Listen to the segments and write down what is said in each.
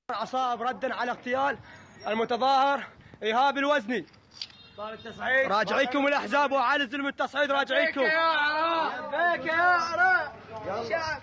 عصائب ردا على اغتيال المتظاهر إيهاب الوزني. راجعيكم الأحزاب وعلى ظلم التصعيد راجعيكم. لبيك يا عراء شعب.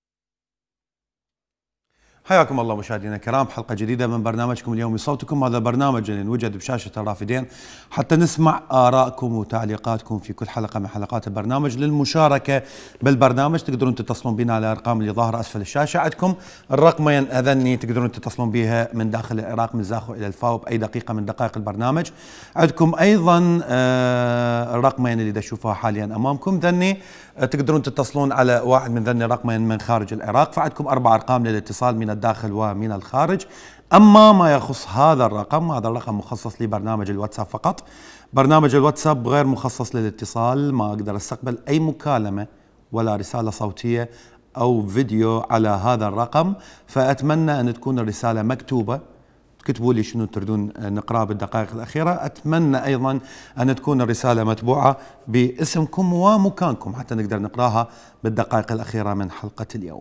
حياكم الله مشاهدينا الكرام، حلقة جديدة من برنامجكم اليومي صوتكم. هذا البرنامج اللي نوجد بشاشة الرافدين حتى نسمع آرائكم وتعليقاتكم في كل حلقة من حلقات البرنامج. للمشاركة بالبرنامج تقدرون تتصلون بنا على الأرقام اللي ظاهرة أسفل الشاشة. عندكم الرقمين أذني تقدرون تتصلون بها من داخل العراق من زاخو إلى الفاو بأي دقيقة من دقائق البرنامج. عندكم أيضا الرقمين اللي تشوفوها حاليا أمامكم ذني تقدرون تتصلون على واحد من ذني الرقمين من خارج العراق. فعندكم 4 أرقام للاتصال من الداخل ومن الخارج. أما ما يخص هذا الرقم مخصص لبرنامج الواتساب فقط. برنامج الواتساب غير مخصص للاتصال، ما أقدر استقبل أي مكالمة ولا رسالة صوتية أو فيديو على هذا الرقم. فأتمنى أن تكون الرسالة مكتوبة، كتبوا لي شنو تريدون نقرأ بالدقائق الأخيرة. أتمنى أيضا أن تكون الرسالة متبوعة باسمكم ومكانكم حتى نقدر نقرأها بالدقائق الأخيرة من حلقة اليوم.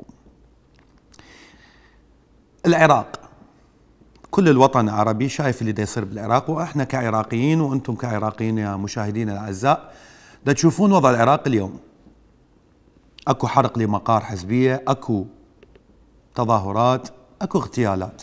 العراق، كل الوطن العربي شايف اللي دا يصير بالعراق، وإحنا كعراقيين وأنتم كعراقيين يا مشاهدين الأعزاء دا تشوفون وضع العراق اليوم. أكو حرق لمقار حزبية، أكو تظاهرات، أكو اغتيالات.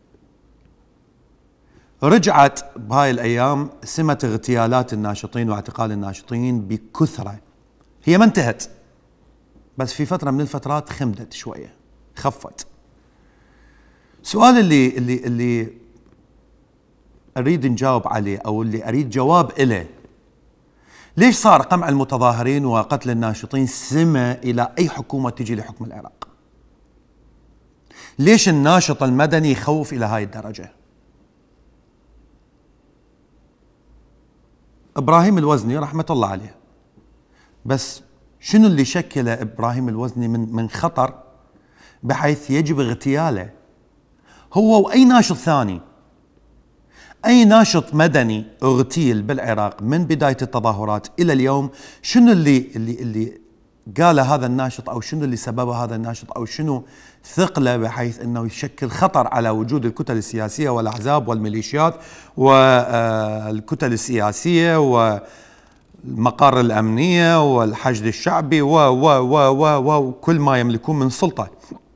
رجعت بهاي الأيام سمة اغتيالات الناشطين واعتقال الناشطين بكثرة. هي ما انتهت، بس في فترة من الفترات خمدت شوية، خفت. سؤال اللي أريد نجاوب عليه أو اللي أريد جواب إله: ليش صار قمع المتظاهرين وقتل الناشطين سمة إلى أي حكومة تجي لحكم العراق؟ ليش الناشط المدني يخوف إلى هاي الدرجة؟ إبراهيم الوزني رحمة الله عليه، بس شنو اللي شكل إبراهيم الوزني من خطر بحيث يجب اغتياله هو وأي ناشط ثاني؟ أي ناشط مدني اغتيل بالعراق من بداية التظاهرات إلى اليوم، شنو اللي قاله هذا الناشط، أو شنو اللي سببه هذا الناشط، أو شنو ثقله بحيث أنه يشكل خطر على وجود الكتل السياسية والأحزاب والميليشيات والكتل السياسية والمقار الأمنية والحشد الشعبي وكل ما يملكون من سلطة.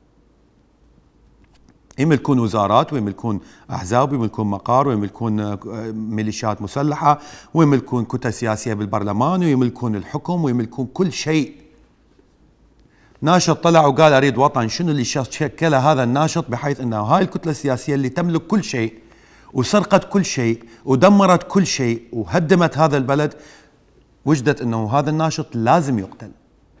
يملكون وزارات، ويملكون أحزاب، ويملكون مقار، ويملكون ميليشيات مسلحة، ويملكون كتل سياسية بالبرلمان، ويملكون الحكم، ويملكون كل شيء. ناشط طلع وقال أريد وطن. شنو اللي شكل هذا الناشط بحيث أنه هاي الكتلة السياسية اللي تملك كل شيء وسرقت كل شيء ودمرت كل شيء وهدمت هذا البلد وجدت أنه هذا الناشط لازم يقتل؟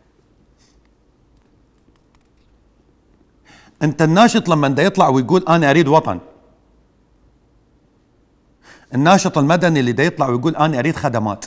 أنت الناشط لما دا يطلع ويقول أنا أريد وطن، الناشط المدني اللي دا يطلع ويقول أنا أريد خدمات،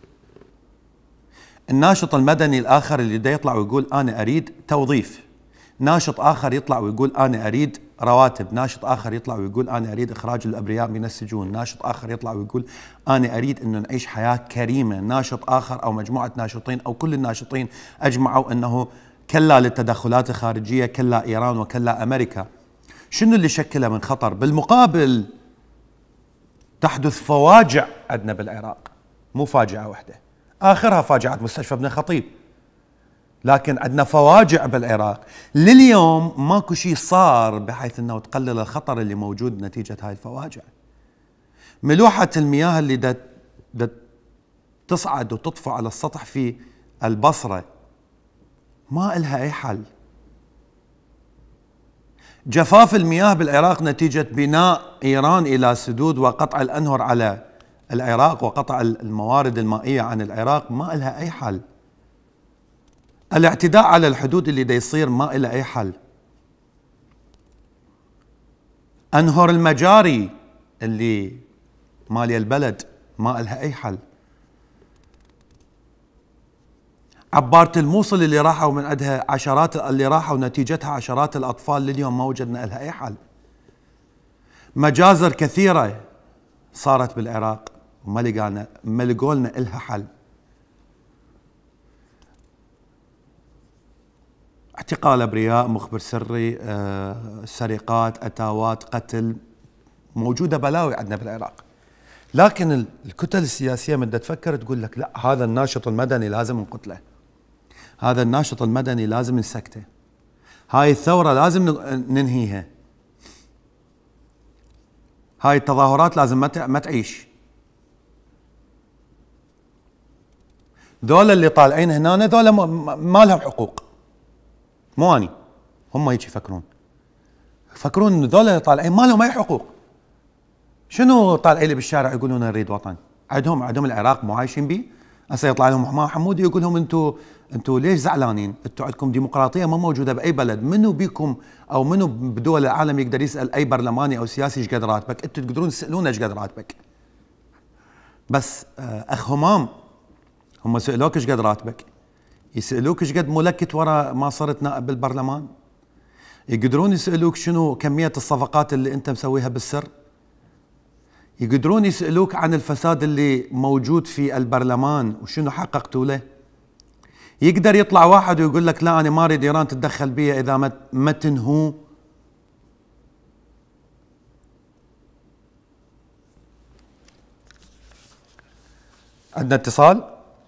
الناشط المدني الآخر اللي دا يطلع ويقول أنا أريد توظيف، ناشط آخر يطلع ويقول أنا أريد رواتب، ناشط آخر يطلع ويقول أنا أريد إخراج الأبرياء من السجون، ناشط آخر يطلع ويقول أنا أريد أن نعيش حياة كريمة، ناشط آخر أو مجموعة ناشطين أو كل الناشطين أجمعوا أنه كلا للتدخلات الخارجية، كلا إيران وكلا أمريكا. شنو اللي شكله من خطر؟ بالمقابل تحدث فواجع عندنا بالعراق، مو فاجعة واحدة، آخرها فاجعة مستشفى ابن خطيب، لكن عندنا فواجع بالعراق لليوم ماكو شيء صار بحيث أنه تقلل الخطر اللي موجود نتيجة هاي الفواجع. ملوحة المياه اللي تصعد وتطفو على السطح في البصرة ما إلها أي حل. جفاف المياه بالعراق نتيجة بناء إيران إلى سدود وقطع الأنهر على العراق وقطع الموارد المائية عن العراق ما إلها أي حل. الاعتداء على الحدود اللي دا يصير ما إلها أي حل. أنهر المجاري اللي مالي البلد ما إلها أي حل. عبارة الموصل اللي راحوا من عندها اللي راحوا نتيجتها عشرات الأطفال لليوم ما وجدنا لها أي حل. مجازر كثيرة صارت بالعراق وما لقولنا إلها حل. اعتقال ابرياء، مخبر سري، سرقات، اتاوات، قتل، موجوده بلاوي عندنا بالعراق. لكن الكتل السياسيه من تفكر تقول لك لا، هذا الناشط المدني لازم نقتله، هذا الناشط المدني لازم نسكته، هاي الثوره لازم ننهيها، هاي التظاهرات لازم ما تعيش. ذولا اللي طالعين هنا ذولا ما لهم حقوق، مو اني، هم هيك يفكرون، يفكرون ان ذولا اللي طالعين ما لهم اي حقوق. شنو طالعين لي بالشارع يقولون نريد وطن؟ عندهم العراق مو عايشين به؟ هسه يطلع لهم حماه حمودي يقول لهم انتم ليش زعلانين؟ انتم عندكم ديمقراطيه ما موجوده باي بلد، منو بيكم او منو بدول العالم يقدر يسال اي برلماني او سياسي ايش قد راتبك؟ انتم تقدرون تسالونه ايش قد راتبك. بس اخ همام، هم سالوك ايش قد راتبك؟ يسالوك ايش قد ملكت ورا ما صرت نائب بالبرلمان؟ يقدرون يسالوك شنو كميه الصفقات اللي انت مسويها بالسر؟ يقدرون يسألوك عن الفساد اللي موجود في البرلمان وشنو حققتوا له؟ يقدر يطلع واحد ويقول لك لا أنا ما أريد إيران تتدخل بي إذا ما تنهوا. عندنا اتصال،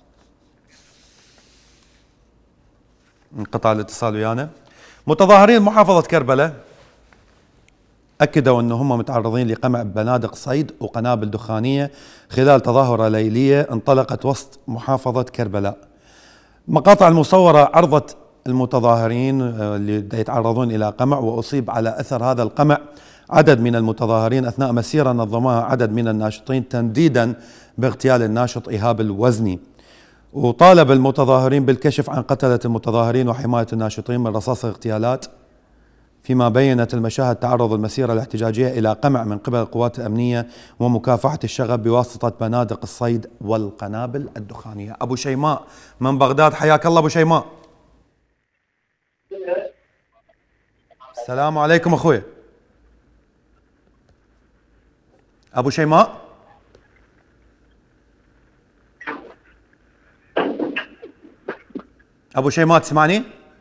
انقطع الاتصال ويانا. متظاهرين محافظة كربلاء أكدوا أن هم متعرضين لقمع بنادق صيد وقنابل دخانية خلال تظاهرة ليلية انطلقت وسط محافظة كربلاء. مقاطع المصورة عرضت المتظاهرين اللي يتعرضون إلى قمع، وأصيب على أثر هذا القمع عدد من المتظاهرين أثناء مسيرة نظمها عدد من الناشطين تنديدا باغتيال الناشط إيهاب الوزني. وطالب المتظاهرين بالكشف عن قتلة المتظاهرين وحماية الناشطين من رصاص اغتيالات، فيما بينت المشاهد تعرض المسيرة الاحتجاجية إلى قمع من قبل القوات الأمنية ومكافحة الشغب بواسطة بنادق الصيد والقنابل الدخانية. أبو شيماء من بغداد، حياك الله أبو شيماء. السلام عليكم أخوي أبو شيماء. أبو شيماء تسمعني؟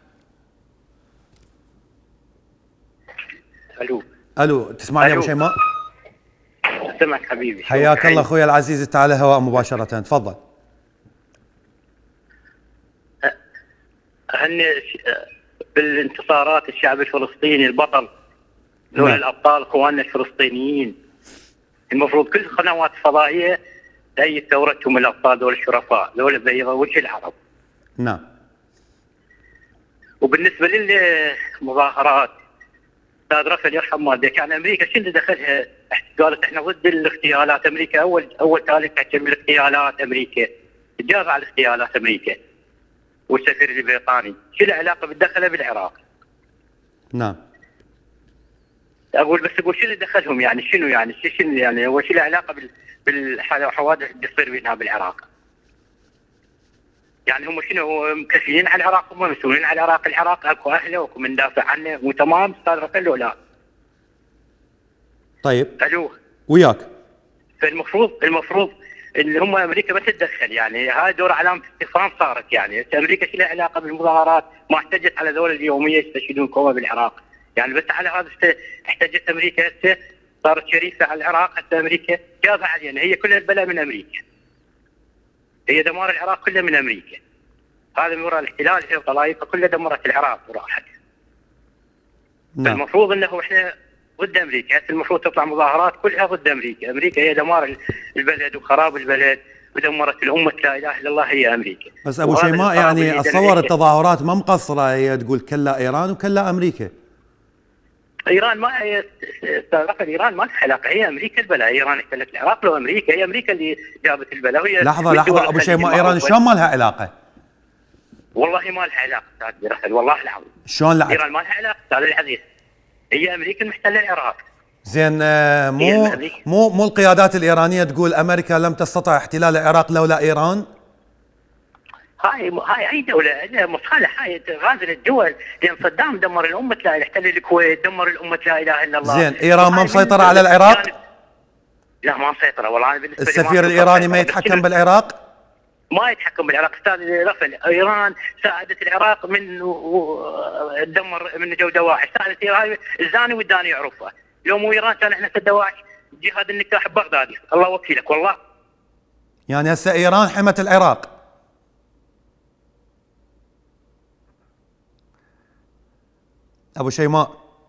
الو تسمعني ابو شيماء؟ سمعك حبيبي. حياك الله اخوي العزيز، تعال هواء مباشرة، تفضل. هن بالانتصارات الشعب الفلسطيني البطل، ذول الابطال اخواننا الفلسطينيين، المفروض كل القنوات الفضائية تأيد ثورتهم الابطال ذول الشرفاء، ذول بيض وجه العرب. نعم. وبالنسبة للمظاهرات استاذ رفل يرحم والديك، يعني امريكا شنو دخلها؟ قالت احنا ضد الاغتيالات، امريكا اول تالي تحكي بالاغتيالات، امريكا تجاب على الاغتيالات امريكا والسفير البريطاني، شو العلاقه بتدخلها بالعراق؟ نعم. اقول شو اللي دخلهم يعني؟ شنو يعني هو شو العلاقه بالحوادث اللي تصير بينها بالعراق؟ يعني هم شنو مكفيين على العراق؟ هم مسؤولين على العراق، العراق اكو اهله واكو مندافع عنه وتمام استاذ رفل ولا؟ طيب. الو وياك. فالمفروض اللي هم امريكا ما تتدخل، يعني هاي دور علامه استفهام صارت، يعني امريكا شو لها علاقه بالمظاهرات؟ ما احتجت على ذول اليوميه يستشهدون كوما بالعراق، يعني بس على هذا احتجت امريكا، هسه صارت شريفه على العراق، هسه امريكا جابها علينا، هي كلها البلاء من امريكا. هي دمار العراق كله من امريكا. هذا من وراء الاحتلال، هي وطلايقه كلها دمرت العراق وراحت. نعم. المفروض انه احنا ضد امريكا، هسه المفروض تطلع مظاهرات كلها ضد امريكا، امريكا هي دمار البلد وخراب البلد ودمرت الامه، لا اله الا الله هي امريكا. بس ابو شيماء يعني اتصور التظاهرات ما مقصره، هي تقول كلا ايران وكلا امريكا. ايران ما هي ايران ما لها علاقه، هي امريكا البلاء، ايران احتلت العراق لو امريكا، هي امريكا اللي جابت البلاء. وهي لحظه ابو شيماء، ايران شلون ما لها علاقه؟ والله ما لها علاقه استاذ رفل، والله العظيم. شلون لا؟ ايران ما لها علاقه استاذ العزيز، هي امريكا المحتله العراق. زين مو القيادات الايرانيه تقول امريكا لم تستطع احتلال العراق لولا ايران؟ هاي اي دوله لها مصالح، هاي غازل الدول، لان صدام دمر الامه، لا احتل الكويت، دمر الامه، لا اله الا الله. زين ايران ما مسيطره على العراق؟ لا ما مسيطره والله. انا بالنسبه السفير الايراني ما يتحكم بالعراق؟ ما يتحكم بالعراق. استاذ غفل، ايران ساعدت العراق من دمر من جو دواعش، ساعدت ايران الزاني والداني يعرفها. لو مو ايران كان احنا دواعش جهاد النكاح ببغدادي، الله وكيلك والله. يعني هسه ايران حمت العراق. ابو شيماء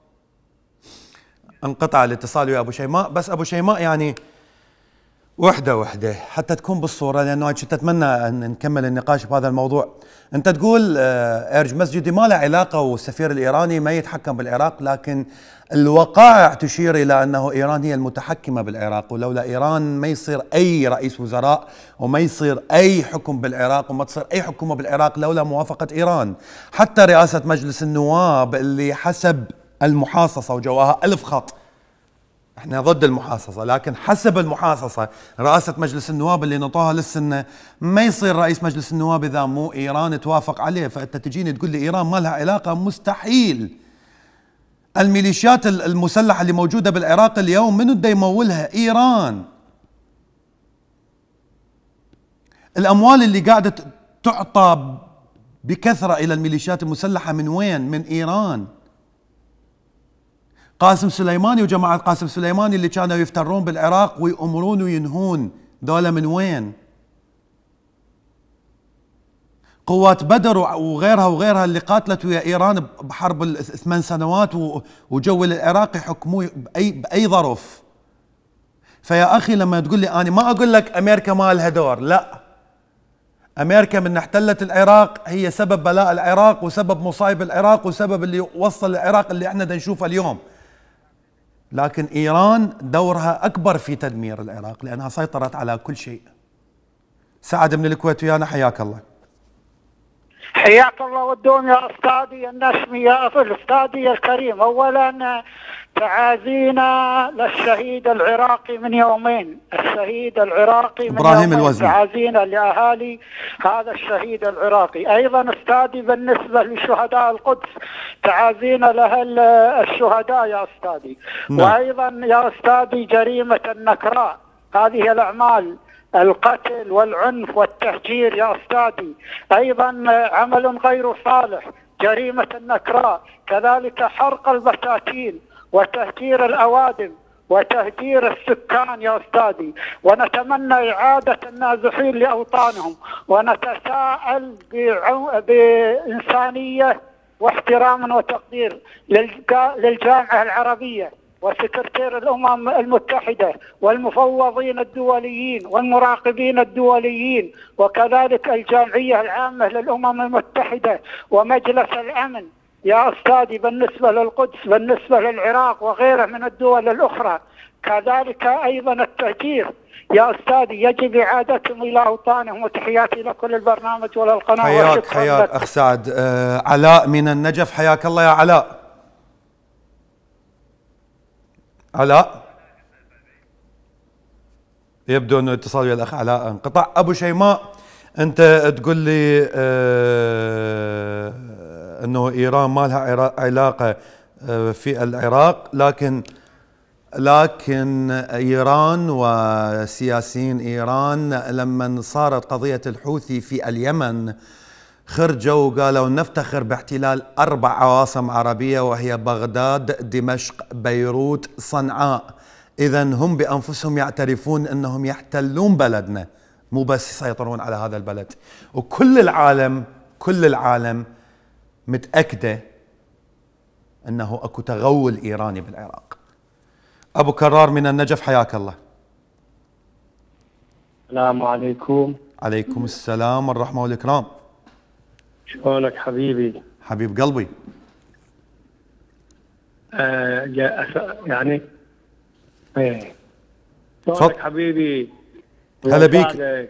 انقطع الاتصال ويا ابو شيماء، بس ابو شيماء يعني وحده حتى تكون بالصوره، لانه كنت اتمنى ان نكمل النقاش بهذا الموضوع. انت تقول ارج مسجدي ما له علاقه والسفير الايراني ما يتحكم بالعراق، لكن الوقائع تشير الى انه ايران هي المتحكمه بالعراق، ولولا ايران ما يصير اي رئيس وزراء وما يصير اي حكم بالعراق وما تصير اي حكومه بالعراق لولا موافقه ايران. حتى رئاسه مجلس النواب اللي حسب المحاصصه وجواها 1000 خط، احنا ضد المحاصصه، لكن حسب المحاصصه رئاسه مجلس النواب اللي نطوها للسنه ما يصير رئيس مجلس النواب اذا مو ايران توافق عليه. فانت تجيني تقول لي ايران ما لها علاقه، مستحيل. الميليشيات المسلحه اللي موجوده بالعراق اليوم منو بده يمولها؟ ايران. الاموال اللي قاعده تعطى بكثره الى الميليشيات المسلحه من وين؟ من ايران. قاسم سليماني وجماعة قاسم سليماني اللي كانوا يفترون بالعراق ويأمرون وينهون، ذولا من وين؟ قوات بدر وغيرها اللي قاتلت ويا إيران بحرب ال8 سنوات وجو العراق يحكموه بأي ظرف. فيا أخي لما تقول لي أنا ما أقول لك أمريكا ما لها دور، لا، أمريكا من احتلت العراق هي سبب بلاء العراق وسبب مصايب العراق وسبب اللي وصل العراق اللي احنا نشوفه اليوم. لكن إيران دورها أكبر في تدمير العراق لأنها سيطرت على كل شيء. سعد من الكويت ويانا، حياك الله. حياك الله والدوم يا أستاذي النشمي، يا أستاذي الكريم. أولا تعازينا للشهيد العراقي من يومين، الشهيد العراقي من إبراهيم يومين، الوزني. تعازينا لأهالي هذا الشهيد العراقي. أيضا أستاذي بالنسبة لشهداء القدس تعازينا لأهل الشهداء يا أستاذي. وأيضا يا أستاذي جريمة النكراء، هذه الأعمال القتل والعنف والتهجير يا أستاذي، أيضا عمل غير صالح، جريمة النكراء، كذلك حرق البساتين وتهجير الأوادم وتهجير السكان يا أستاذي. ونتمنى إعادة النازحين لأوطانهم، ونتساءل بإنسانية واحترام وتقدير للجامعة العربية وسكرتير الأمم المتحدة والمفوضين الدوليين والمراقبين الدوليين، وكذلك الجمعية العامة للأمم المتحدة ومجلس الأمن يا أستاذي بالنسبة للقدس، بالنسبة للعراق وغيره من الدول الأخرى. كذلك أيضا التهجير يا أستاذي يجب إعادتهم إلى أوطانهم. وتحياتي لكل البرنامج وللقناة. حياك أخ سعد. علاء من النجف، حياك الله يا علاء. علاء يبدو انه اتصال ويا الاخ علاء انقطع. ابو شيماء انت تقول لي انه ايران ما لها علاقه في العراق، لكن ايران وسياسيين ايران لما صارت قضيه الحوثي في اليمن خرجوا وقالوا نفتخر باحتلال 4 عواصم عربية وهي بغداد، دمشق، بيروت، صنعاء. إذا هم بأنفسهم يعترفون أنهم يحتلون بلدنا، مو بس يسيطرون على هذا البلد. وكل العالم متأكدة أنه أكو تغول إيراني بالعراق. أبو كرار من النجف، حياك الله. السلام عليكم. عليكم السلام والرحمة والإكرام. شلونك حبيبي؟ حبيب قلبي. يعني شلونك حبيبي؟ هلا بيك.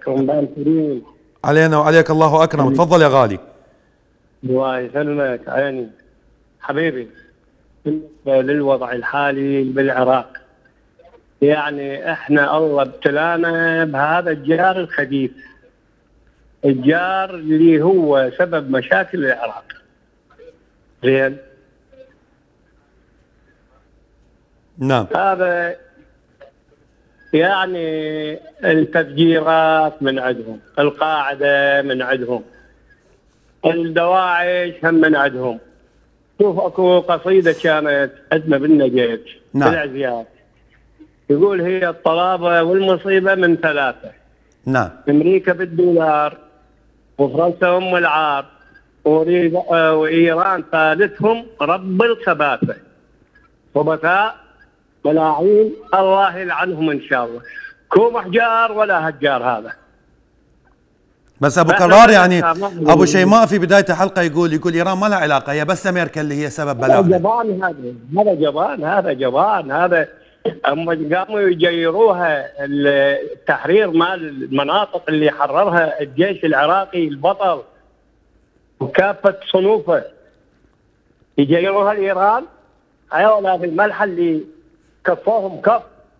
علينا وعليك الله أكرم. تفضل يا غالي. الله يسلمك عيني حبيبي. بالنسبة للوضع الحالي بالعراق، يعني احنا الله ابتلانا بهذا الجار الخبيث، الجار اللي هو سبب مشاكل العراق. زين، نعم. هذا يعني التفجيرات من عندهم، القاعدة من عندهم، الدواعش هم من عندهم. شوف اكو قصيدة كانت عندنا بالنجف نعم. بالعزيات، يقول هي الطلابة والمصيبة من ثلاثة. نعم. امريكا بالدولار، وفرنسا ام العار، وايران ثالثهم رب الخباثة، خبثاء ملاعين الله يلعنهم ان شاء الله. كوم احجار ولا هجار هذا. بس ابو كرار يعني ابو شيماء في بدايه الحلقه يقول ايران ما لها علاقه، هي بس امريكا اللي هي سبب بلاء. جبان هذا جبان، هذا جبان، هذا هم قاموا يجيروها التحرير مال المناطق اللي حررها الجيش العراقي البطل وكافه صنوفه، يجيروها لايران. هؤلاء الملحه اللي كفوهم كف.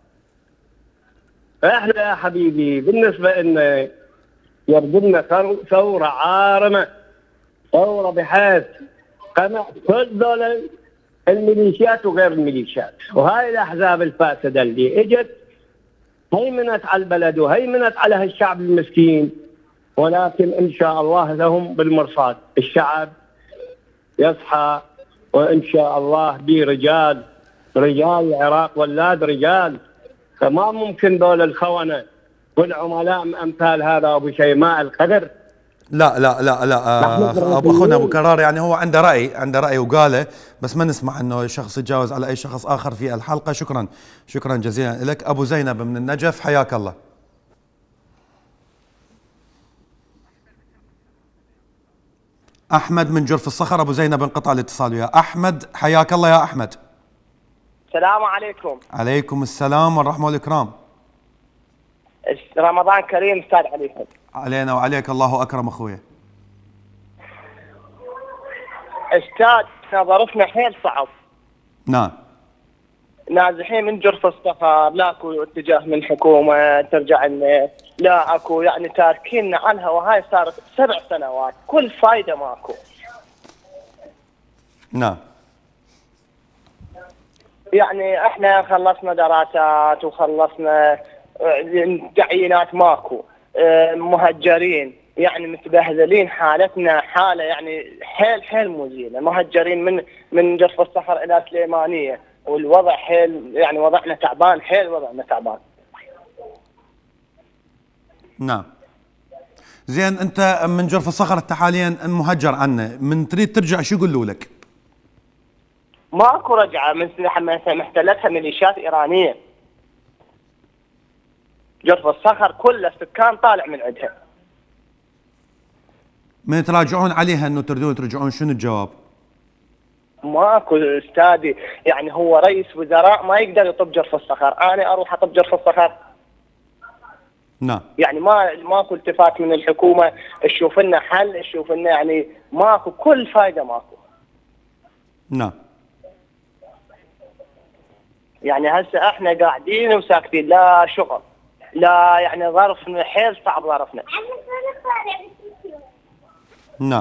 احنا يا حبيبي بالنسبه لنا يرجمنا ثوره عارمه، ثوره بحيث قمع كل ذول الميليشيات وغير الميليشيات، وهاي الاحزاب الفاسده اللي اجت هيمنت على البلد وهيمنت على هالشعب المسكين، ولكن ان شاء الله لهم بالمرصاد. الشعب يصحى وان شاء الله برجال، رجال العراق ولاد رجال، فما ممكن دول الخونه والعملاء امثال هذا ابو شيماء القدر. لا لا لا لا اخونا ابو كرار يعني هو عنده راي وقاله، بس ما نسمح انه شخص يتجاوز على اي شخص اخر في الحلقه. شكرا جزيلا لك. ابو زينب من النجف حياك الله. احمد من جرف الصخر. ابو زينب انقطع الاتصال وياه. احمد حياك الله يا احمد. السلام عليكم. عليكم السلام والرحمه والاكرام. رمضان كريم استاذ عليكم. علينا وعليك، الله اكرم اخويا. استاذ ظرفنا حيل صعب. نعم. نازحين من جرف الصخر، لا اكو اتجاه من حكومه ترجع لنا، لا اكو يعني تاركيننا عنها، وهاي صارت 7 سنوات كل فايده ماكو. نعم. يعني احنا خلصنا دراسات وخلصنا تعيينات ماكو، مهجرين يعني متبهذلين، حالتنا حاله يعني حيل مزينه، مهجرين من جرف الصخر الى سليمانيه، والوضع حيل يعني وضعنا تعبان، حيل وضعنا تعبان. نعم. زين انت من جرف الصخر انت حاليا مهجر عنه، من تريد ترجع شو يقولوا لك؟ ماكو رجعه، من محتلتها ميليشيات ايرانيه. جرف الصخر كل السكان طالع من عندها. من تراجعون عليها انه تريدون ترجعون، شنو الجواب؟ ماكو استاذي، يعني هو رئيس وزراء ما يقدر يطب جرف الصخر، انا اروح اطب جرف الصخر؟ نعم. يعني ماكو التفات من الحكومه تشوف لنا حل، تشوف لنا يعني ماكو كل فايده ماكو. نعم. يعني هسه احنا قاعدين وساكتين، لا شغل، لا يعني ظرفنا حيل صعب ظرفنا. نعم.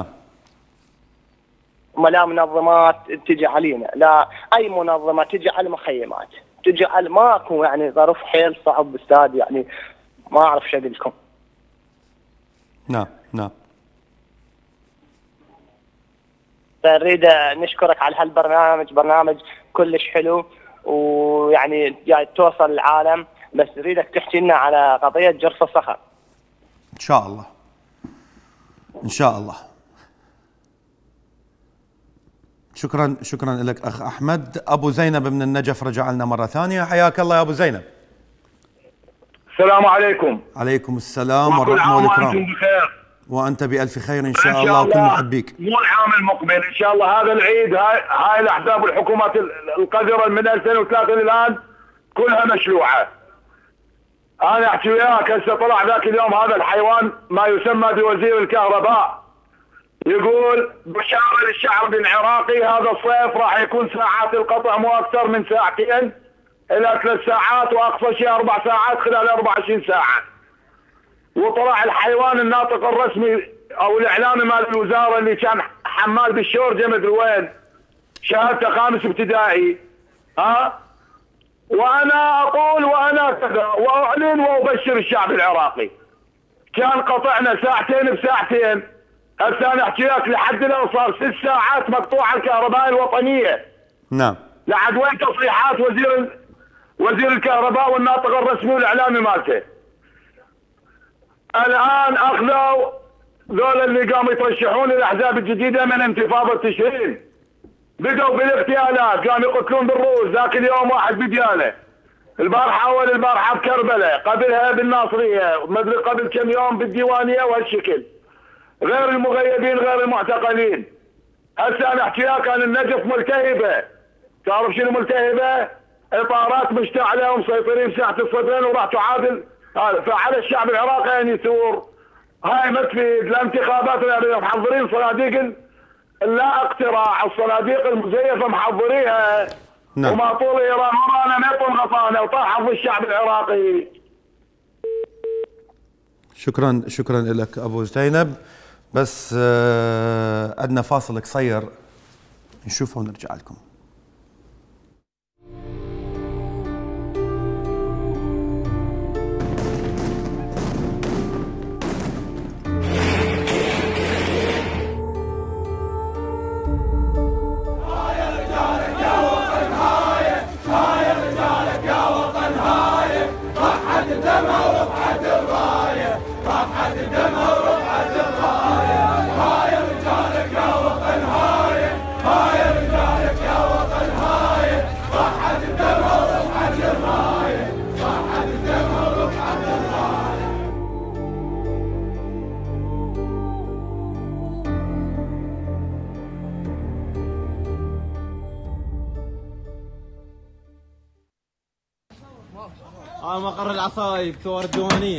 لا منظمات تجي علينا، لا اي منظمه تجي على المخيمات، تجي على ماكو، يعني ظرف حيل صعب استاذ، يعني ما اعرف شو اقول لكم. نعم. نعم. نريد نشكرك على هالبرنامج، برنامج كلش حلو، ويعني يعني توصل للعالم، بس نريدك تحكي لنا على قضيه جرف الصخر. ان شاء الله. ان شاء الله. شكرا لك اخ احمد. ابو زينب من النجف رجع لنا مره ثانيه. حياك الله يا ابو زينب. السلام عليكم. عليكم السلام والرحمه والاكرام. وانتم بخير. وانت بالف خير ان شاء الله وكل محبيك. مو العام المقبل ان شاء الله، هذا العيد هاي الاحزاب والحكومات القذره من 2003 الان كلها مشروعه. انا احكي وياك، هسه طلع ذاك اليوم هذا الحيوان ما يسمى بوزير الكهرباء يقول بشاره للشعب العراقي هذا الصيف راح يكون ساعات القطع مو اكثر من 2 إلى 3 ساعات، واقصى شيء 4 ساعات خلال 24 ساعه. وطلع الحيوان الناطق الرسمي او الاعلامي مال الوزاره اللي كان حمال بالشورجه مدري وين، شهادته 5 ابتدائي، وانا اقول وانا كذا واعلن وابشر الشعب العراقي. كان قطعنا ساعتين بساعتين، هسه انا احكي لك لحد الان صار 6 ساعات مقطوعه الكهرباء الوطنيه. نعم. لحد وين تصريحات وزير الكهرباء والناطق الرسمي والاعلامي مالته. الان اخذوا ذول اللي قاموا يترشحون الاحزاب الجديده من انتفاضه تشرين، بدوا بالاغتيالات، قاموا يقتلون بالرؤوس. ذاك اليوم واحد بديانه، البارحه اول البارحه بكربلاء، قبلها بالناصريه، ما ادري قبل كم يوم بالديوانيه وهالشكل. غير المغيبين غير المعتقلين. هسه انا احكي لك عن النجف ملتهبه. تعرف شنو ملتهبه؟ اطارات مشتعله ومسيطرين ساحه الصدرين وراح تعادل فعلى الشعب العراقي ان يثور. هاي ما تفيد. الانتخابات محضرين صناديق لا اقتراع، الصناديق المزيفه محضريها. نعم. وما طول ايران ورانا ما يطول غطانا وطاحوا في الشعب العراقي. شكرا لك ابو زينب. بس عندنا فاصل قصير نشوفه ونرجع لكم. مقر العصايب ثوار الديوانيه.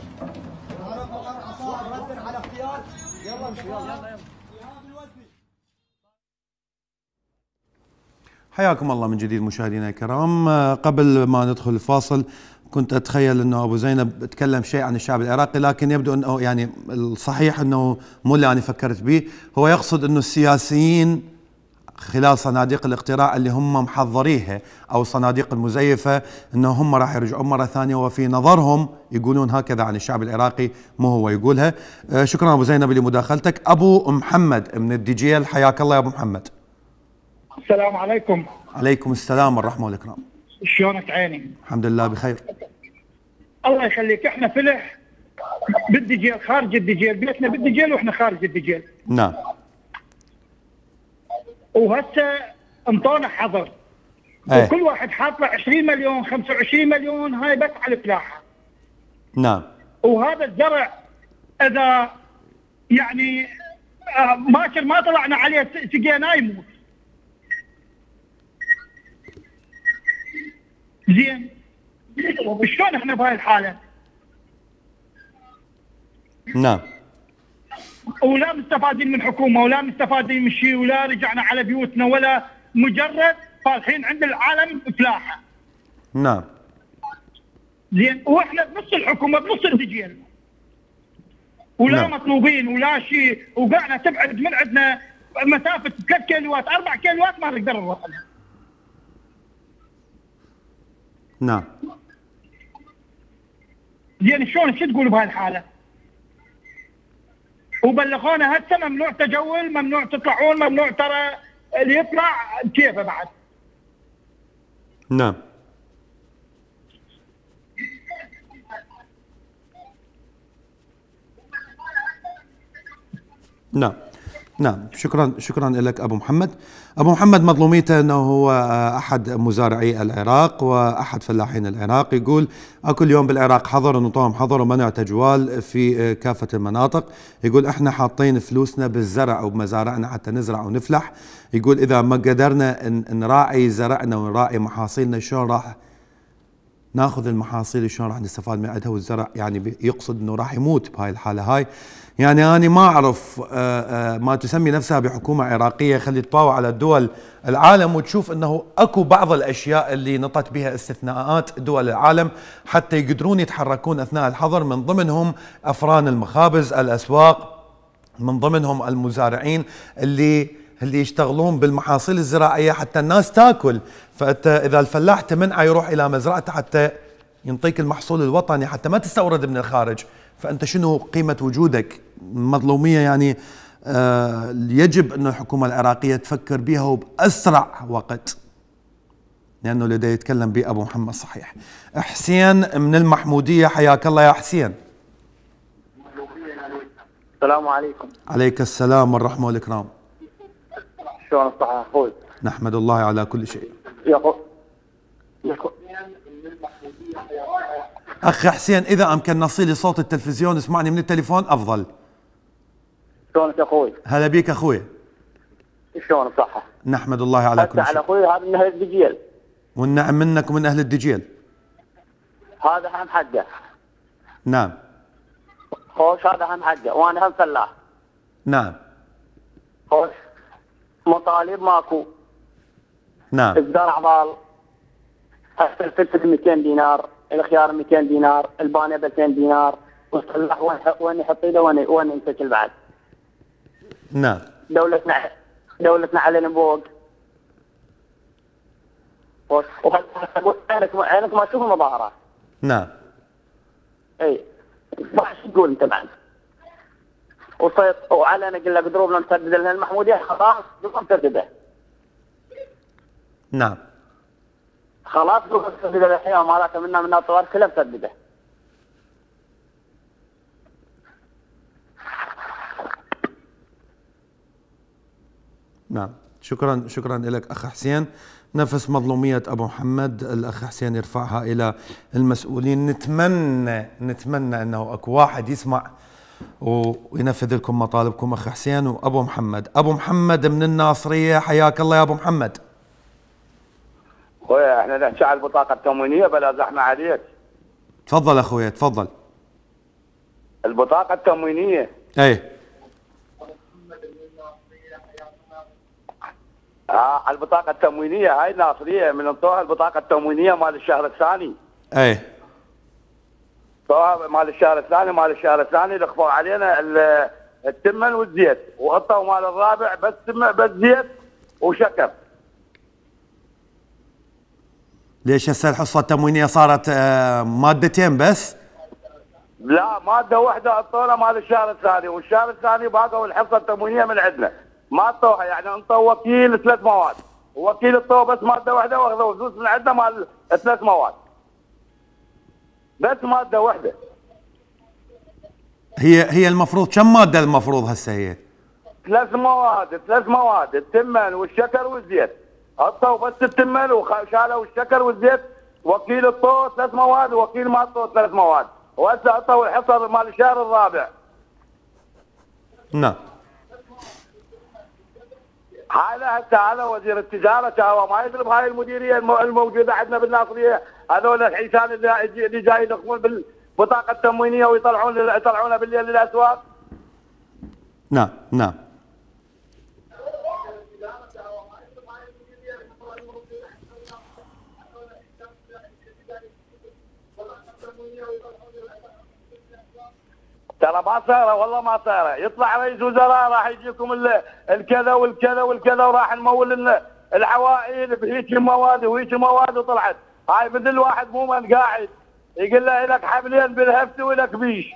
حياكم الله من جديد مشاهدينا الكرام. قبل ما ندخل الفاصل كنت اتخيل انه ابو زينب تكلم شيء عن الشعب العراقي، لكن يبدو انه يعني الصحيح انه مو اللي انا فكرت به. هو يقصد انه السياسيين خلال صناديق الاقتراع اللي هم محضريها او الصناديق المزيفه انه هم راح يرجعون مره ثانيه، وفي نظرهم يقولون هكذا عن الشعب العراقي، مو هو يقولها. شكرا ابو زينب لمداخلتك. ابو محمد من الدجيل، حياك الله يا ابو محمد. السلام عليكم. عليكم السلام والرحمه والاكرام. شلونك عيني؟ الحمد لله بخير. الله يخليك. احنا فلح بالدجيل، خارج الدجيل، بيتنا بالدجيل واحنا خارج الدجيل. نعم. وهسه انطونا حظر. ايه. وكل واحد حاط له 20 مليون 25 مليون، هاي بس على الفلاحه. نعم. وهذا الزرع اذا يعني ما طلعنا عليه سقيناه يموت. زين شلون احنا بهاي الحاله؟ نعم. ولا مستفادين من حكومه ولا مستفادين من شيء ولا رجعنا على بيوتنا ولا مجرد فالحين عند العالم فلاحه. نعم. زين واحنا بنص الحكومه بنص الدجيل ولا نعم. مطلوبين ولا شيء، وقعنا تبعد من عندنا مسافه 3 كيلوات 4 كيلوات ما نقدر نروح لها. نعم. زين شلون شو تقول بهاي الحاله؟ وبلغونا هسه ممنوع تجول، ممنوع تطلعون، ممنوع ترى اللي يطلع كيفه بعد. نعم. نعم. نعم. شكرا لك ابو محمد. ابو محمد مظلوميته انه هو احد مزارعي العراق واحد فلاحين العراق. يقول اكو اليوم بالعراق حظر ونطوهم حظر ومنع تجوال في كافه المناطق. يقول احنا حاطين فلوسنا بالزرع وبمزارعنا حتى نزرع ونفلح. يقول اذا ما قدرنا نراعي زرعنا ونراعي محاصيلنا شلون راح ناخذ المحاصيل، شلون راح نستفاد من عندها؟ والزرع يعني يقصد انه راح يموت بهاي الحاله هاي. يعني انا ما اعرف ما تسمي نفسها بحكومه عراقيه خلي تطاوع على دول العالم وتشوف انه اكو بعض الاشياء اللي نطت بها استثناءات دول العالم حتى يقدرون يتحركون اثناء الحظر، من ضمنهم افران المخابز، الاسواق، من ضمنهم المزارعين اللي اللي يشتغلون بالمحاصيل الزراعية حتى الناس تاكل. فأنت إذا الفلاح تمنعه يروح إلى مزرعته حتى ينطيك المحصول الوطني حتى ما تستورد من الخارج، فأنت شنو قيمة وجودك؟ مظلومية يعني يجب أن الحكومة العراقية تفكر بها وبأسرع وقت، لأنه اللي يتكلم به أبو محمد صحيح. حسين من المحمودية، حياك الله يا حسين. السلام عليكم. عليك السلام والرحمة والإكرام. شلون الصحة أخوي؟ نحمد الله على كل شيء. أخ حسين إذا أمكن نصيلي صوت التلفزيون اسمعني من التليفون أفضل. شلونك أخوي؟ هلا بيك أخوي. شلون الصحة؟ نحمد الله على كل شيء. على أخوي هذا من أهل الدجيل. والنعم منك ومن أهل الدجيل. هذا هم حقه. نعم. خوش هذا هم حقه وأنا هم فلاح. نعم. خوش مطالب ماكو. نعم. الزرع ضال. الفلفل 200 دينار، الخيار 200 دينار، البانيه ب 200 دينار، والفلاح وين يحط ايده وين ينتكل بعد. نعم. دولتنا علينا فوق. عينك ما تشوف المظاهرات. نعم. اي ما تقول انت بعد. وعلينا قلنا قدروبنا نسدد لنا المحموديه خلاص نسدده. نعم. خلاص نسدده الحين مالك منا الطوار كلها مسدده. نعم. شكرا لك أخ حسين. نفس مظلومية أبو محمد الأخ حسين يرفعها إلى المسؤولين. نتمنى أنه أكو واحد يسمع وينفذ لكم مطالبكم أخ حسين وأبو محمد. أبو محمد من الناصرية، حياك الله يا أبو محمد. خويا احنا نحكي على البطاقة التموينية بلا زحمة عليك. تفضل أخويا تفضل. البطاقة التموينية. ايه. على البطاقة التموينية هاي الناصرية من انطوها البطاقة التموينية مال الشهر الثاني. ايه. مال الشهر الثاني لخفوا علينا التمن والزيت، وحطوا مال الرابع بس بس زيت وشكر. ليش هسه الحصة التموينية صارت مادتين بس؟ لا مادة واحدة عطونا مال الشهر الثاني، والشهر الثاني باقوا الحصة التموينية من عندنا ما عطوها، يعني انطوا وكيل 3 مواد، ووكيل عطوه بس مادة واحدة واخذوا فلوس من عندنا مال 3 مواد. بس مادة واحدة. هي المفروض كم مادة المفروض هسه هي؟ 3 مواد التمن والشكر والزيت. عطوا بس التمن وشالوا الشكر والزيت، وكيل عطوه 3 مواد ووكيل ما عطوه 3 مواد، وهسه عطوا الحصر مال الشهر الرابع. نعم. هذا وزير التجارة هو ما يدري بهاي المديرية الموجودة عندنا بالناصرية، هذول الحيسان اللي جاي يدخلون بالبطاقة التموينية ويطلعونه بالليل للأسواق. نعم. نعم. ترى ما صايره والله ما صايره، يطلع رئيس وزراء راح يجيكم الكذا والكذا والكذا وراح نمول العوائل بهيك مواد وهيك مواد، وطلعت هاي مثل واحد مو من قاعد يقول له لك حبلين بالهفت ولك بيش.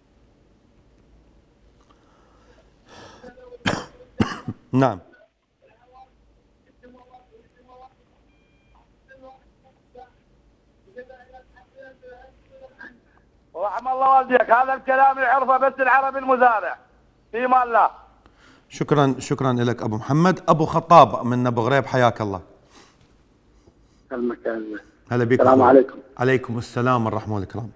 نعم. ورحم الله والديك، هذا الكلام يعرفه بس العربي المزارع في مال الله. شكرا لك ابو محمد. ابو خطاب من ابو غريب، حياك الله. هلا بك. السلام عليكم. عليكم السلام والرحمه والاكرام.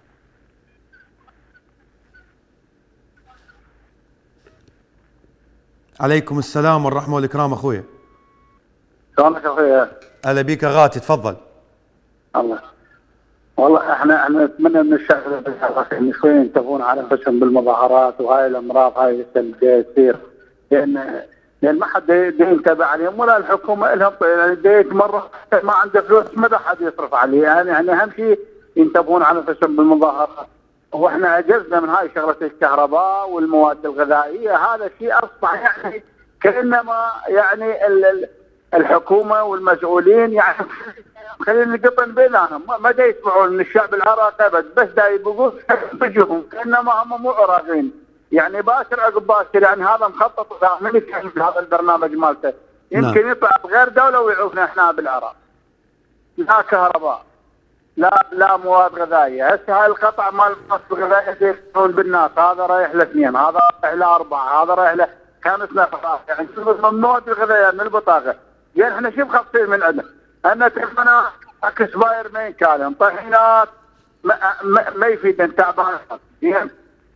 عليكم السلام والرحمه والاكرام اخويا. شلونك اخويا؟ هلا بك غاتي تفضل. الله والله احنا نتمنى من الشعب ان شوي ينتبهون على انفسهم بالمظاهرات وهاي الامراض هاي اللي تصير، لان ما حد ينتبه عليهم ولا الحكومه لهم، يعني مره ما عنده فلوس ما حد يصرف عليه، يعني اهم شيء ينتبهون على انفسهم بالمظاهرات. واحنا عجزنا من هاي شغله الكهرباء والمواد الغذائيه، هذا شيء اصبح يعني كانما يعني الحكومه والمسؤولين يعني خلينا نقطن بينهم، ما دا يسمعون من الشعب العراقي بس دا يبقون بجهم كانما هم مو عراقيين. يعني باشر عقب باشر، يعني هذا مخطط من يتكلم بهذا البرنامج مالته، يمكن يطلع بغير دوله ويعوفنا احنا بالعراق. لا كهرباء، لا مواد غذائيه. هسه هاي القطع مال المواد الغذائيه يقطعون بالناس، هذا رايح لاثنين، هذا رايح لاربعه، هذا رايح ل 5 نفر، يعني من المواد الغذائيه من البطاقه. يعني احنا شو مخصصين من عندنا؟ عندنا تلفونات اكسباير ما ينكالهم، طحينات ما يفيدن، تعبان زين،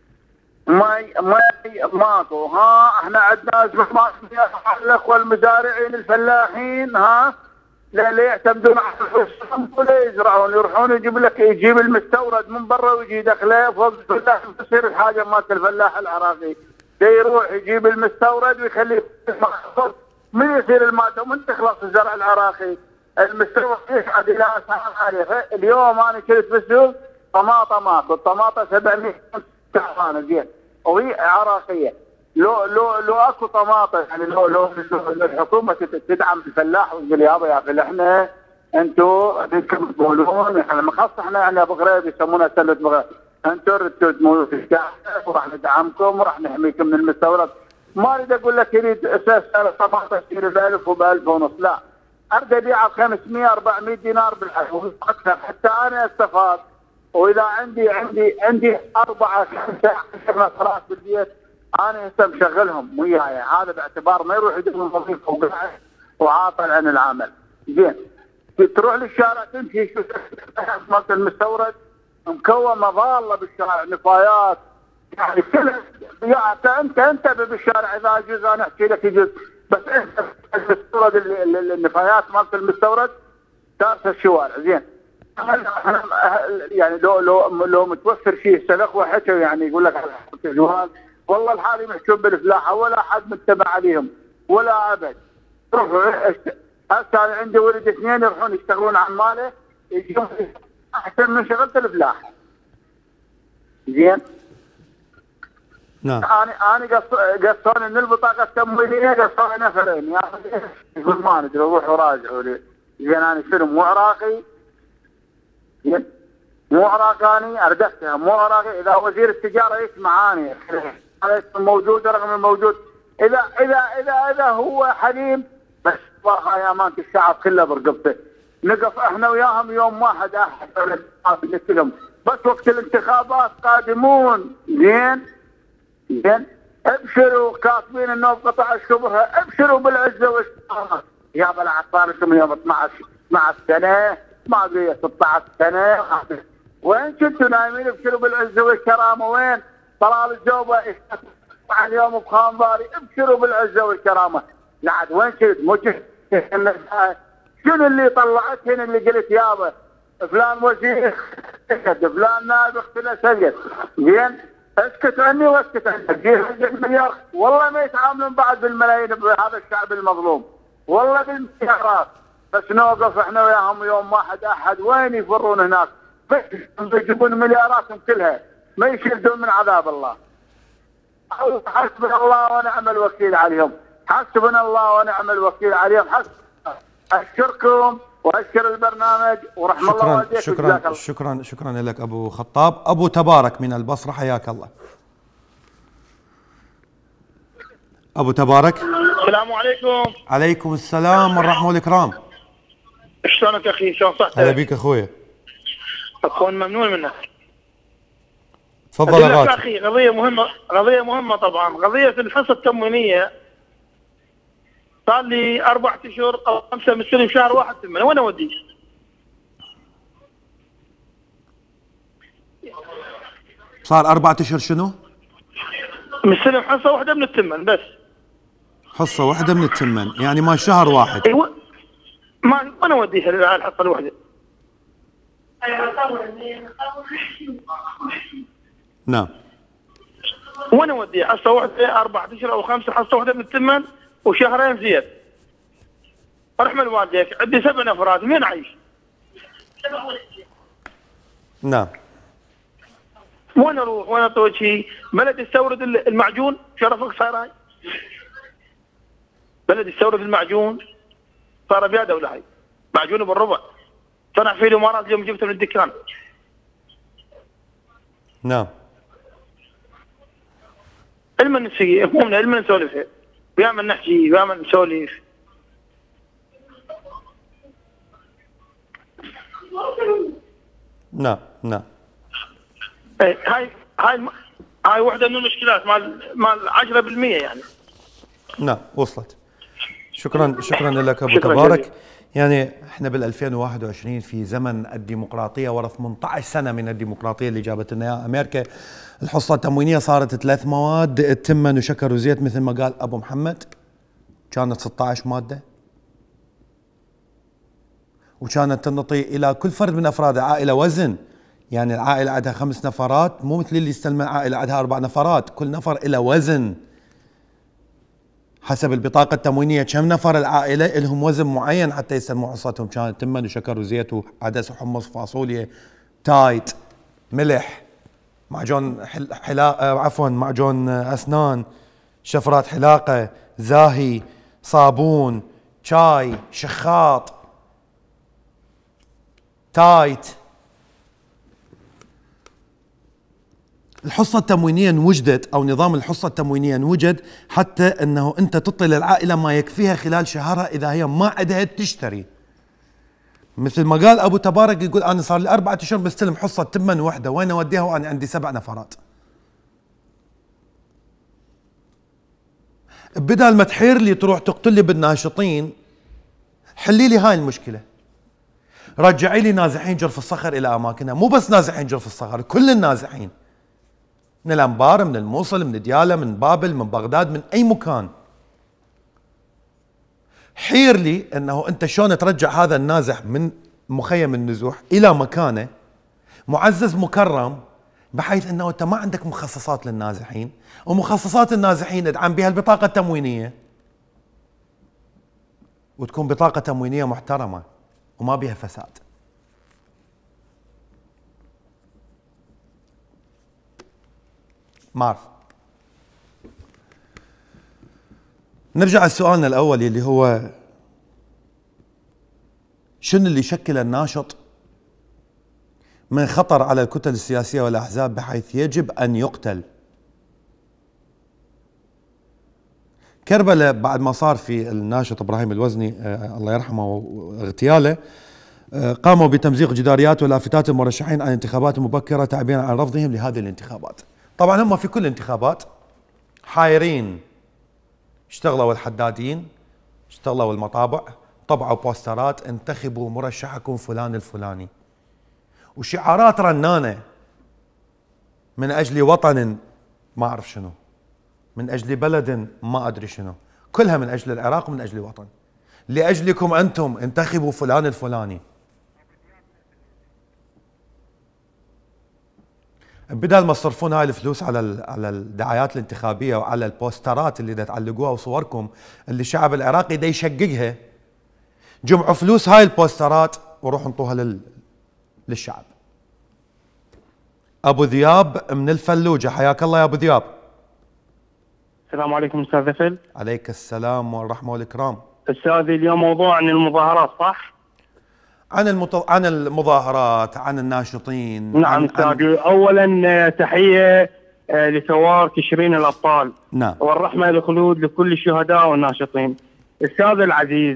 ماكو. ها احنا عندنا ازمه الاخوه المزارعين الفلاحين، ها لا يعتمدون على الحصان ولا يزرعون، يروحون يجيب المستورد من برا ويجي يدخله فوق الفلاح. تصير الحاجه مالت الفلاح العراقي، يروح يجيب المستورد ويخليه من يصير الماده ومن تخلص الزرع العراقي. المستورد يصعد الى اسعار عاليه. اليوم انا كنت بالسوق طماطه ماكو، الطماطه 700 تعبانه زين وهي عراقيه. لو اكو طماطم، يعني لو الحكومه تدعم الفلاح وتقول يا اخي احنا انتم بدكم تقولون احنا مخصص، احنا يعني ابو غريب يسمونها سله بغريب، انتم ردوا تمولوا في الشارع وراح ندعمكم وراح نحميكم من المستورد. ما اريد اقول لك يريد اساس الطماطم تصير ب 1000 وب 1000 ونص، لا، اريد ابيعها ب 500 400 دينار بالحجم اكثر حتى انا استفاد. واذا عندي 4 5 10 نفرات بالبيت انا هسه مشغلهم وياي، هذا باعتبار ما يروح يدخل الوظيفه وقاعد وعاطل عن العمل. زين تروح للشارع تمشي شوف مالت المستورد مكومه ضاله بالشارع، نفايات، يعني كلها. انت بالشارع اذا يجوز انا احكي لك يجوز، بس انت المستورد النفايات مالت المستورد دارسه الشوارع. زين يعني لو متوفر شيء الاخوه حكوا، يعني يقول لك على الجواز والله الحالي محكوم بالفلاحه ولا حد متبع عليهم ولا ابد. روحوا هسه انا عندي ولد 2 يروحون يشتغلون عماله يجون احسن من شغله الفلاحه. زين نعم. انا قصوني من البطاقه التموينيه، قصوني نفرين، يقول ما ندري روحوا راجعوا لي. زين انا شنو مو عراقي؟ زين مو عراقاني، اردفتها مو عراقي. اذا وزير التجاره يسمعاني موجود رغم الموجود، اذا هو حليم بس يا امانه الشعب كله برقبته. نقف احنا وياهم يوم واحد نتكلم، بس وقت الانتخابات قادمون. زين ابشروا، كاتبين انه قطع الشبهه، ابشروا بالعزه والكرامه. يا بلع صار لكم يوم 12 سنه، ما ادري 16 سنه، وين كنتوا نايمين؟ ابشروا بالعزه والكرامه. وين طلال الجوبه اليوم بخانباري؟ ابشروا بالعزه والكرامه. لعد وين كنت؟ مو شنو اللي طلعت هنا اللي قلت يابا فلان وزير فلان نائب اختلى سجد؟ زين اسكت عني واسكت عنك. جيه مليار والله ما يتعاملون بعد بالملايين بهذا الشعب المظلوم، والله بالمليارات. بس نوقف احنا وياهم يوم واحد احد، وين يفرون هناك؟ يجيبون ملياراتهم كلها ما يشردون من عذاب الله. حسبنا الله ونعم الوكيل عليهم، حسبنا الله ونعم الوكيل عليهم. اشكركم واشكر البرنامج ورحم الله والديك. شكرا لك ابو خطاب. ابو تبارك من البصره، حياك الله. ابو تبارك. السلام عليكم. عليكم السلام والرحمه والإكرام. شلونك اخي؟ شلون صحتك؟ هلا بيك اخويا. اكون ممنون منك. تفضل يا غالي. اخي قضيه مهمه طبعا، قضيه الحصه التموينيه. صار لي 4 اشهر او 5 مستلم شهر واحد ثمن، وين اوديه؟ صار 4 اشهر شنو؟ مستلم حصه واحده من الثمن بس. حصه واحده من الثمن، يعني ما شهر واحد. ايوه ما وين اوديها الحصه الواحده؟ نعم. وين اوديها؟ حصه واحده 4 اشهر او 5، حصه واحده من الثمن وشهرين زيت. رحم الوالديك، عندي 7 افراد، مين عايش؟ نعم. وين اروح؟ وين اطوي شيء؟ بلد يستورد المعجون، شرفك صاير هاي. بلد يستورد المعجون صار بياده ولا هي معجونه بالربع، صنع فيه الامارات اليوم جبته من الدكان. نعم. علما نسقي همومنا، علما نسولف، وياما نحكي وياما نسولف. نعم نعم. ايه هاي واحده من المشكلات مال 10% يعني. نعم وصلت. شكرا لك ابو شكرا تبارك. جزيلا. يعني احنا بال 2021 في زمن الديمقراطيه، ورا 18 سنه من الديمقراطيه اللي جابت لنا اياها امريكا. الحصه التموينيه صارت 3 مواد، التمن وشكر وزيت مثل ما قال ابو محمد، كانت 16 ماده، وكانت تنطي الى كل فرد من افراد العائله وزن. يعني العائله عندها 5 نفرات، مو مثل اللي يستلم العائله عندها 4 نفرات، كل نفر له وزن حسب البطاقة التموينية. كم نفر العائلة لهم وزن معين حتى يستلموا حصتهم. كانت تمن وشكر وزيت وعدس وحمص وفاصوليا، تايت، ملح، معجون معجون أسنان، شفرات حلاقة، زاهي، صابون، شاي، شخاط، تايت. الحصة التموينية انوجدت، أو نظام الحصة التموينية انوجد حتى أنه أنت تعطي للعائلة ما يكفيها خلال شهرها إذا هي ما عندها تشتري. مثل ما قال أبو تبارك، يقول أنا صار لي 4 أشهر بستلم حصة تمن وحدة، وين أوديها وأنا عندي 7 نفرات؟ بدل ما تحير لي تروح تقتل لي بالناشطين، حلي لي هاي المشكلة. رجعي لي نازحين جرف الصخر إلى أماكنها، مو بس نازحين جرف الصخر، كل النازحين من الأنبار، من الموصل، من ديالى، من بابل، من بغداد، من أي مكان. حير لي أنه أنت شلون ترجع هذا النازح من مخيم النزوح إلى مكانه معزز مكرم، بحيث أنه أنت ما عندك مخصصات للنازحين، ومخصصات النازحين ادعم بها البطاقة التموينية، وتكون بطاقة تموينية محترمة وما بها فساد. ما أعرف. نرجع لسؤالنا الأول اللي هو شنو اللي يشكل الناشط من خطر على الكتل السياسية والأحزاب بحيث يجب أن يقتل. كربلاء بعد ما صار في الناشط إبراهيم الوزني الله يرحمه واغتياله، قاموا بتمزيق جداريات ولافتات المرشحين عن انتخابات مبكرة تعبيرا عن رفضهم لهذه الانتخابات. طبعا هم في كل الانتخابات حايرين، اشتغلوا الحدادين، اشتغلوا المطابع، طبعوا بوسترات انتخبوا مرشحكم فلان الفلاني، وشعارات رنانة من أجل وطن ما أعرف شنو، من أجل بلد ما أدري شنو، كلها من أجل العراق ومن أجل وطن. لأجلكم أنتم انتخبوا فلان الفلاني. بدل ما تصرفون هاي الفلوس على الدعايات الانتخابيه وعلى البوسترات اللي دا تعلقوها وصوركم اللي الشعب العراقي دا يشققها، جمعوا فلوس هاي البوسترات وروحوا انطوها للشعب. ابو ذياب من الفلوجه، حياك الله يا ابو ذياب. السلام عليكم استاذ فل. عليك السلام والرحمه والاكرام. استاذي اليوم موضوع عن المظاهرات صح؟ عن المظاهرات، عن الناشطين. نعم استاذي. اولا تحيه لثوار تشرين الابطال. نعم. والرحمه والخلود لكل الشهداء والناشطين. استاذ العزيز،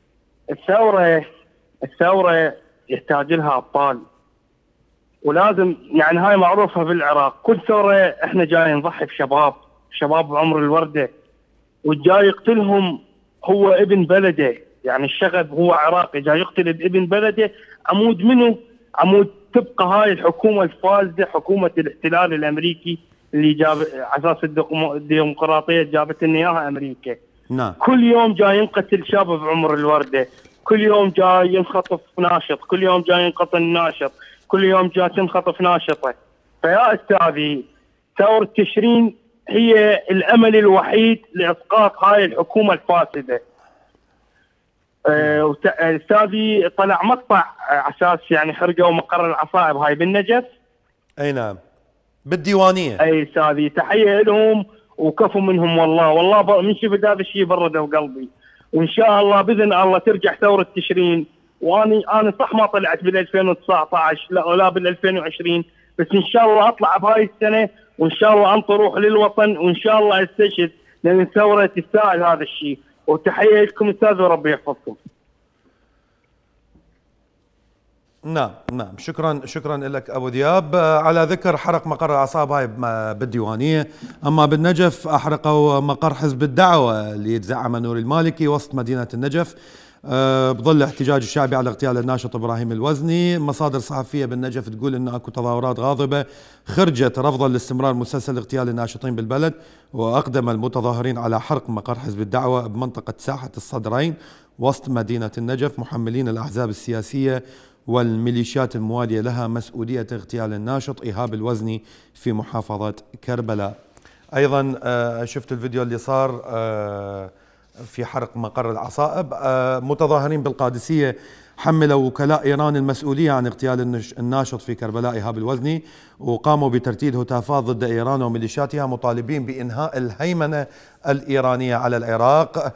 الثوره يحتاج لها ابطال، ولازم يعني هاي معروفه في العراق، كل ثوره احنا جاي نضحي بشباب بعمر الورده، والجاي يقتلهم هو ابن بلده، يعني الشغب هو عراقي جاي يقتل ابن بلده. عمود منه؟ عمود تبقى هاي الحكومه الفاسده، حكومه الاحتلال الامريكي اللي جاب اساس الديمقراطيه جابت لنا اياها امريكا. نعم. كل يوم جاي ينقتل شاب بعمر الورده، كل يوم جاي ينخطف ناشط، كل يوم جاي ينقتل ناشط، كل يوم جاي تنخطف ناشطه. فيا استاذي، ثوره تشرين هي الامل الوحيد لاسقاط هاي الحكومه الفاسده. استاذي طلع مقطع على اساس يعني حرقوا مقر العصائب هاي بالنجف. اي نعم، بالديوانيه. اي استاذي، تحيه لهم وكفوا منهم والله من شفت هذا الشيء بردوا قلبي. وان شاء الله باذن الله ترجع ثوره تشرين. انا صح ما طلعت بال 2019 لا بال 2020، بس ان شاء الله اطلع بهاي السنه، وان شاء الله انطر روح للوطن، وان شاء الله استشهد، لان الثوره تستاهل هذا الشيء. وتحيه لكم استاذ وربي يحفظكم. نعم شكرا لك ابو دياب. على ذكر حرق مقر الاعصاب هاي بالديوانيه، اما بالنجف احرقوا مقر حزب الدعوه اللي يتزعمه نور المالكي وسط مدينه النجف بظل الاحتجاج الشعبي على اغتيال الناشط ابراهيم الوزني. مصادر صحفيه بالنجف تقول ان اكو تظاهرات غاضبه خرجت رفضا لاستمرار مسلسل اغتيال الناشطين بالبلد، واقدم المتظاهرين على حرق مقر حزب الدعوه بمنطقه ساحه الصدرين وسط مدينه النجف، محملين الاحزاب السياسيه والميليشيات الموالية لها مسؤولية اغتيال الناشط إيهاب الوزني في محافظة كربلاء. أيضا شفت الفيديو اللي صار في حرق مقر العصائب. متظاهرين بالقادسية حملوا وكلاء إيران المسؤولية عن اغتيال الناشط في كربلاء إيهاب الوزني، وقاموا بترتيد هتافات ضد إيران وميليشياتها مطالبين بإنهاء الهيمنة الإيرانية على العراق.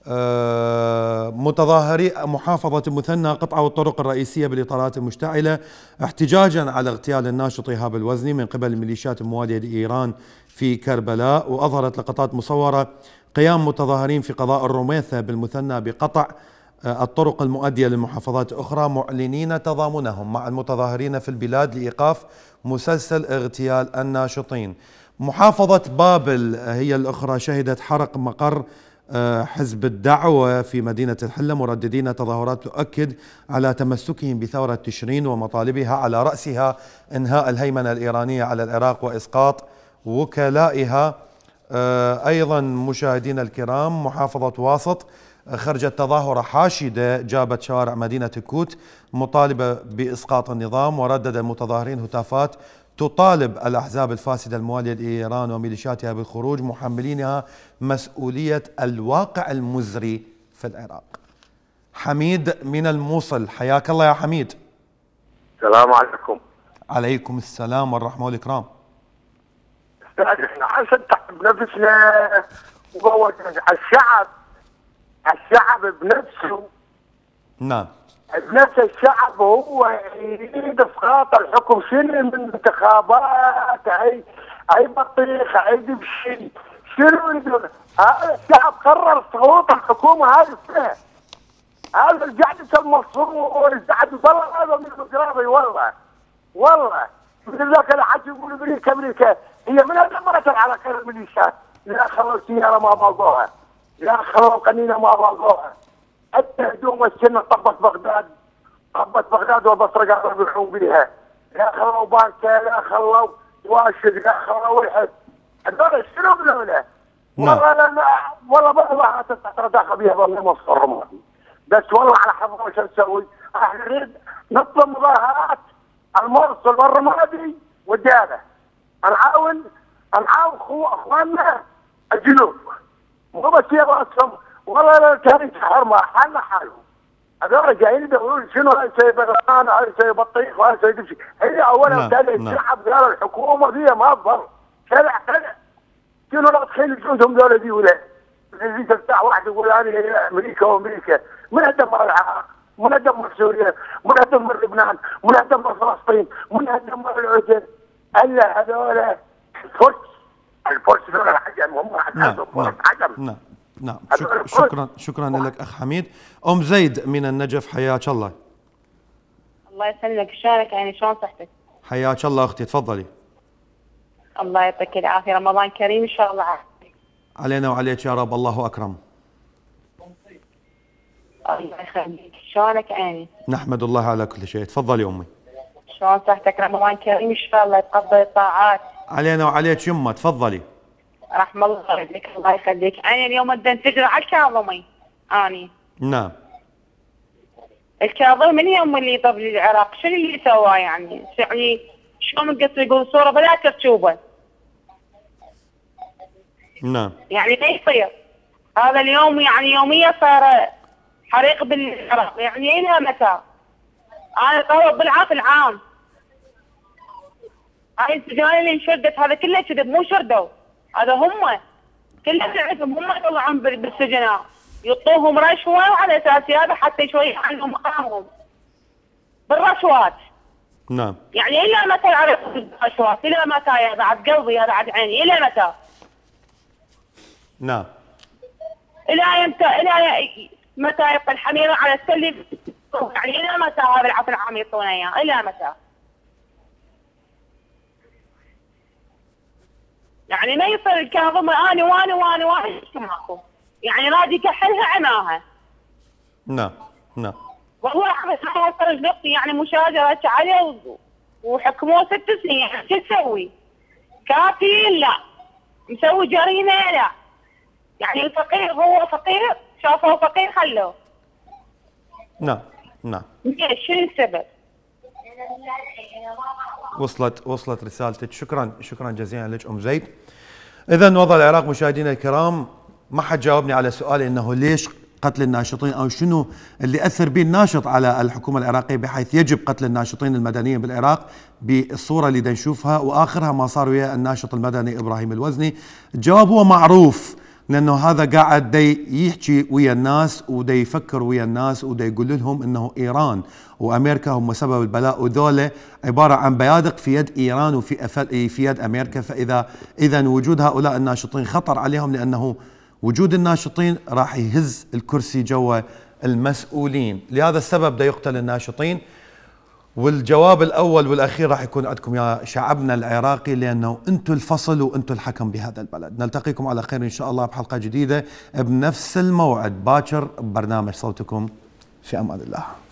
متظاهري محافظة المثنى قطعوا الطرق الرئيسية بالإطارات المشتعلة احتجاجا على اغتيال الناشط إيهاب الوزني من قبل الميليشيات الموالية لإيران في كربلاء. وأظهرت لقطات مصورة قيام متظاهرين في قضاء الرميثة بالمثنى بقطع الطرق المؤدية للمحافظات الأخرى، معلنين تضامنهم مع المتظاهرين في البلاد لإيقاف مسلسل اغتيال الناشطين. محافظة بابل هي الأخرى شهدت حرق مقر حزب الدعوة في مدينة الحلة، مرددين تظاهرات تؤكد على تمسكهم بثورة تشرين ومطالبها على رأسها إنهاء الهيمنة الإيرانية على العراق وإسقاط وكلائها. أيضا مشاهدينا الكرام، محافظة واسط خرجت تظاهرة حاشدة جابت شوارع مدينة كوت مطالبة بإسقاط النظام، وردد المتظاهرين هتافات تطالب الأحزاب الفاسدة الموالية لإيران وميليشياتها بالخروج، محملينها مسؤولية الواقع المزري في العراق. حميد من الموصل، حياك الله يا حميد. السلام عليكم. عليكم السلام والرحمة والإكرام. استاذ احنا عشان بنفسنا الشعب بنفسه. نعم. بنفس الشعب هو يريد اسقاط الحكم. شنو من انتخابات اي بطيخ اي دبشي شنو يريدون؟ هذا الشعب قرر سقوط الحكومه هذه السنه. هذا الجعدة المصروف الجعد ضل هذا من القرابي. والله مثل ذاك الحكي يقول امريكا هي من دمرت العراق الميليشيات. لا خلوا السياره ما باقوها، لا خلوا قنينه ما باقوها، حتى هدوم السنه طبت بغداد والبصره قالوا يبيعون بيها. لا خلوا بانكا، لا خلوا واشد، لا خلوا الحد. هذول شنو بذولا؟ والله والله تتدخل بها والله مصر. بس والله على حظنا وش نسوي؟ احنا نريد نطلب مظاهرات المرسل والرمادي والديانه. نعاون اخواننا الجنوب، مو بس راسهم والله لا كان حرمه حالنا حالهم. هذول جايين يدورون شنو هاي شيء بغلان، هاي شيء بطيخ، هاي شيء دبشي. هي اولا الشعب قال الحكومه فيها ما تضر. شرع شنو لا تخيل جندهم ذولا دي ولا اللي تفتح واحد يقول انا امريكا وامريكا. من دمر العراق، من دمر سوريا، من دمر لبنان، من دمر فلسطين، من دمر العجل. الا هذول الفرس ذولا الحجم هم حجم. نعم شكرا لك أخ حميد. أم زيد من النجف، حياك الله. الله يسلمك، شلونك يعني شلون صحتك؟ حياك الله أختي، تفضلي. الله يعطيك العافية، رمضان كريم إن شاء الله. علينا وعليك يا رب، الله أكرم. الله يخليك، شلونك عيني؟ نحمد الله على كل شيء، تفضلي أمي. شلون صحتك؟ رمضان كريم إن شاء الله، يتقبل الطاعات. علينا وعليك يمه، تفضلي. رحم الله يخليك، الله يخليك. أنا اليوم بدي انفجر على الكاظمي. أني. نعم. الكاظمي من يوم اللي طب لي العراق، شنو اللي سواه يعني؟ شلون مقصر يقول صورة بلا ترتوبة. نعم. يعني ما يصير. هذا اليوم يعني يوميا صار حريق بالعراق، يعني إلى متى؟ أنا طلب بالعافية العام. هاي السجان اللي انشردت هذا كله كذب، مو شردوا. هذا هم كلهم نعرفهم، هم يطلعون بالسجناء. يعطوهم رشوه وعلى اساس هذا حتى شويه عنهم مقامهم بالرشوات. نعم. يعني الى متى العرب بالرشوات؟ الى متى يا بعد قلبي هذا بعد عيني؟ الى متى؟ نعم. الى متى يبقى الحمير على السلم؟ يعني الى متى هذا العفو العام يعطونا اياه؟ الى متى؟ يعني ما يصير الكاظم وانا ماكو، يعني نادي كحلها عماها. نعم نعم. والله احنا صار نقطي يعني مشاجره عليه وحكموه 6 سنين، يعني شو تسوي؟ كافي لا، مسوي جريمه لا. يعني الفقير هو فقير، شافوه فقير خلوه. نعم نعم. ليش؟ شنو السبب؟ وصلت رسالتك. شكرا جزيلا لك ام زيد. اذا وضع العراق مشاهدينا الكرام، ما حد جاوبني على سؤالي انه ليش قتل الناشطين او شنو اللي اثر به الناشط على الحكومه العراقيه بحيث يجب قتل الناشطين المدنيين بالعراق بالصوره اللي نشوفها، واخرها ما صار ويا الناشط المدني ابراهيم الوزني. الجواب هو معروف، لانه هذا قاعد دي يحكي ويا الناس ودي يفكر ويا الناس ودي يقول لهم انه ايران وامريكا هم سبب البلاء، وذولا عباره عن بيادق في يد ايران وفي يد امريكا. اذا وجود هؤلاء الناشطين خطر عليهم، لانه وجود الناشطين راح يهز الكرسي جوا المسؤولين. لهذا السبب دا يقتل الناشطين. والجواب الاول والاخير راح يكون عندكم يا شعبنا العراقي، لانه انتم الفصل وانتم الحكم بهذا البلد. نلتقيكم على خير ان شاء الله بحلقه جديده بنفس الموعد باكر ببرنامج صوتكم. في امان الله.